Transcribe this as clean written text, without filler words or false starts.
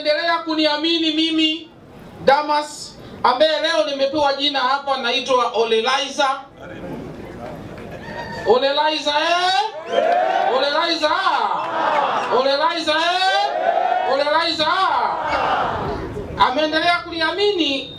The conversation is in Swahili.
ameendelea kuniamini mimi Damas ambaye leo nimepewa jina hapa naitwa Olelaiza. Olelaiza Olelaiza Olelaiza Olelaiza ameendelea kuniamini